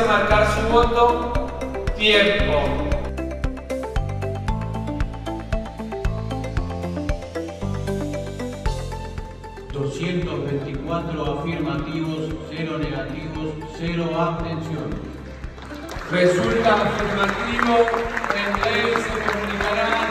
marcar su voto. Tiempo. ...224 afirmativos, 0 negativos, 0 abstenciones. Resulta afirmativo. En breve se comunicará